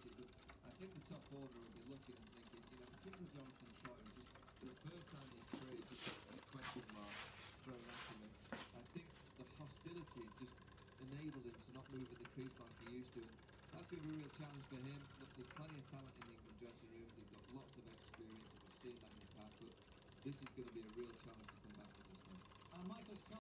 it, but I think the top order will be looking and thinking, you know, particularly Jonathan Troy, just for the first time in his career, just a question mark thrown at him. And I think the hostility just enabled him to not move at the crease like he used to. And that's going to be a real challenge for him. Look, there's plenty of talent in the England dressing room. They've got lots of experience, and we've seen that in the past. But this is going to be a real challenge to come back with this one. Michael's